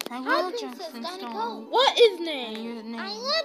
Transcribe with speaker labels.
Speaker 1: I will just install.
Speaker 2: What is
Speaker 1: And
Speaker 2: name?
Speaker 1: your name.